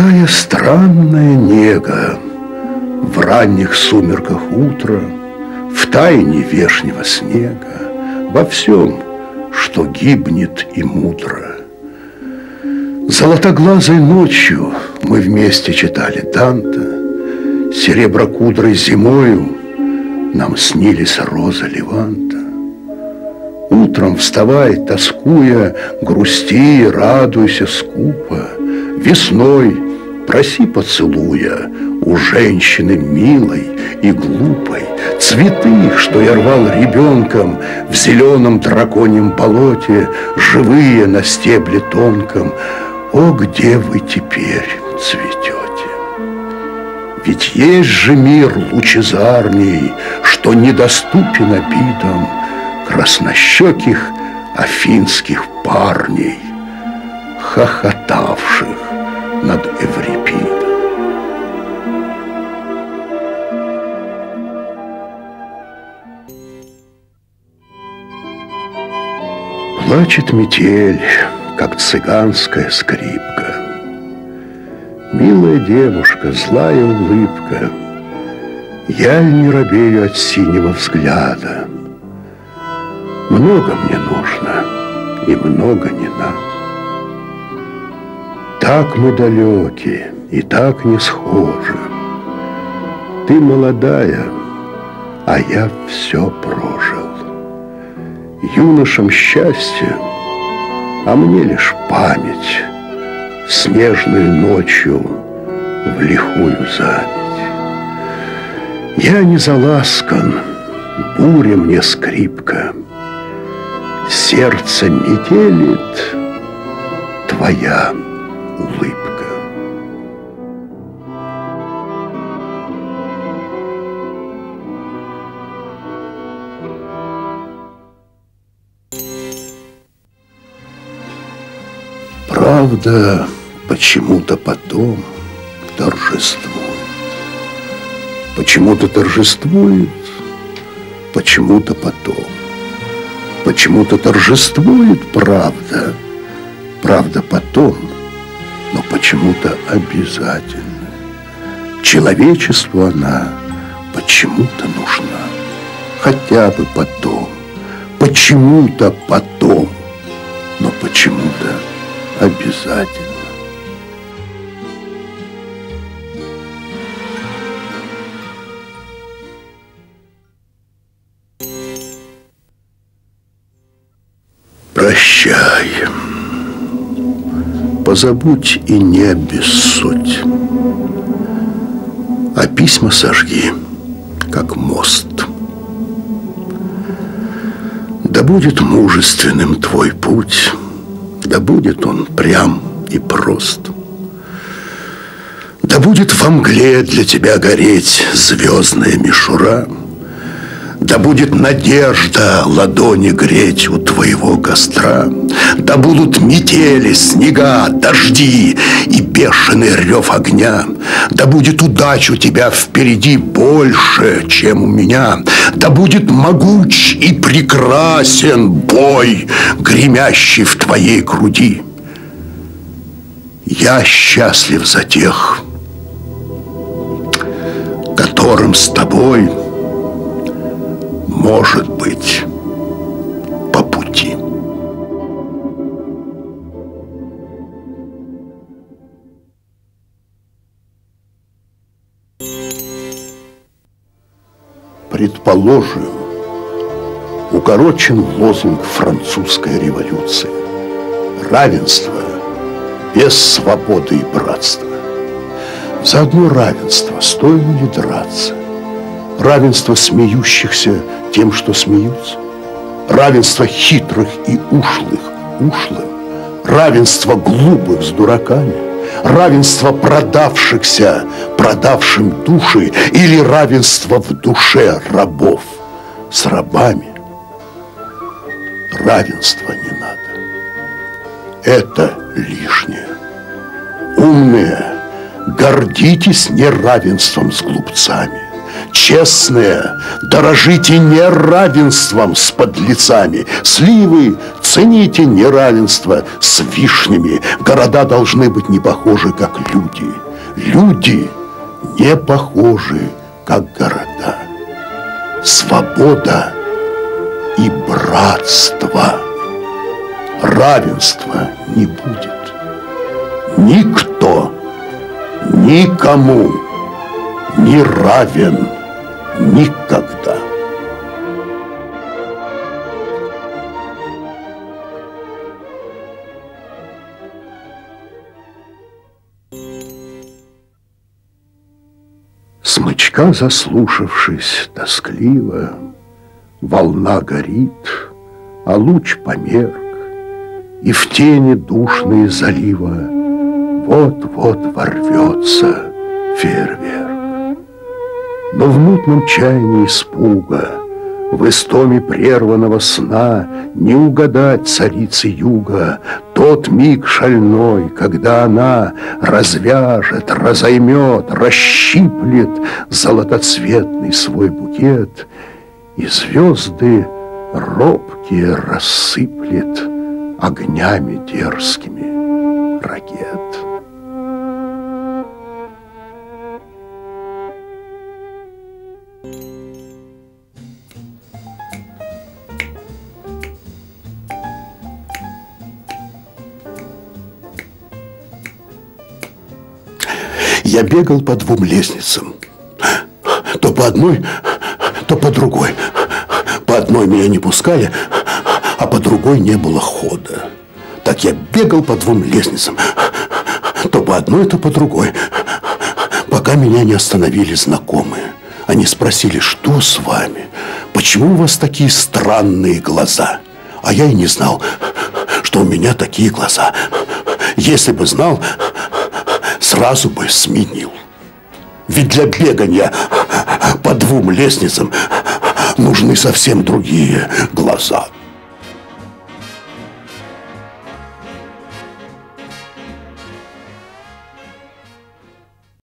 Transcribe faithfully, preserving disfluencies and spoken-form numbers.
Какая странная нега в ранних сумерках утра, в тайне вешнего снега, во всем, что гибнет и мудро. Золотоглазой ночью мы вместе читали Данта, сереброкудрой зимою нам снились розы Леванта. Утром вставай, тоскуя, грусти, радуйся скупо. Весной проси поцелуя у женщины милой и глупой. Цветы, что я рвал ребенком в зеленом драконьем болоте, живые на стебле тонком. О, где вы теперь цветете? Ведь есть же мир лучезарней, что недоступен обидам краснощеких афинских парней, хохотавших над Эврипидом. Плачет метель, как цыганская скрипка. Милая девушка, злая улыбка, я не робею от синего взгляда. Много мне нужно, и много не надо. Так мы далеки, и так не схожи. Ты молодая, а я все прожил. Юношам счастье, а мне лишь память, снежную ночью в лихую заметь. Я не заласкан, буря мне скрипка, сердце метелит твоя улыбка. Правда, почему-то потом торжествует. Почему-то торжествует, почему-то потом. Почему-то торжествует правда, правда потом, но почему-то обязательно. Человечеству она почему-то нужна, хотя бы потом, почему-то потом, но почему-то обязательно. Прощай, позабудь и не обессудь, а письма сожги, как мост. Да будет мужественным твой путь, да будет он прям и прост. Да будет во мгле для тебя гореть звездная мишура, да будет надежда ладони греть у твоего костра, да будут метели, снега, дожди и бешеный рев огня, да будет удач у тебя впереди больше, чем у меня, да будет могуч и прекрасен бой, гремящий в твоей груди. Я счастлив за тех, которым с тобой может быть по пути. Предположим, укорочен лозунг французской революции: равенство без свободы и братства. За одно равенство стоило ли драться? Равенство смеющихся тем, что смеются, равенство хитрых и ушлых ушлым, равенство глупых с дураками, равенство продавшихся продавшим души или равенство в душе рабов с рабами. Равенства не надо. Это лишнее. Умные, гордитесь неравенством с глупцами. честные, дорожите неравенством с подлецами. Сливы, цените неравенство с вишнями. Города должны быть не похожи, как люди. Люди не похожи, как города. Свобода и братство. Равенства не будет. Никто никому не равен никогда. Смычка заслушавшись тоскливо, волна горит, а луч померк, и в тени душные залива вот-вот ворвется фейерверк. Но в мутном чаянии испуга, в истоме прерванного сна не угадать царицы юга тот миг шальной, когда она развяжет, разоймет, расщиплет золотоцветный свой букет, и звезды робкие рассыплет огнями дерзкими ракет. Я бегал по двум лестницам, то по одной, то по другой. По одной меня не пускали, а по другой не было хода. Так я бегал по двум лестницам, то по одной, то по другой, пока меня не остановили знакомые. Они спросили, что с вами? Почему у вас такие странные глаза? А я и не знал, что у меня такие глаза. Если бы знал, сразу бы сменил. Ведь для бегания по двум лестницам нужны совсем другие глаза.